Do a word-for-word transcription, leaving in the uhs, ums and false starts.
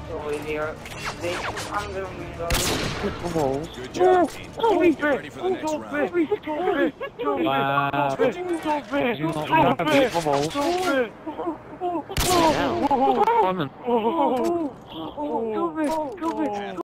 over here. They under me, Hit the walls. Good job, team. Oh, Get ready for the next round. Wow. Do you not want to hit the walls? Down. Simon.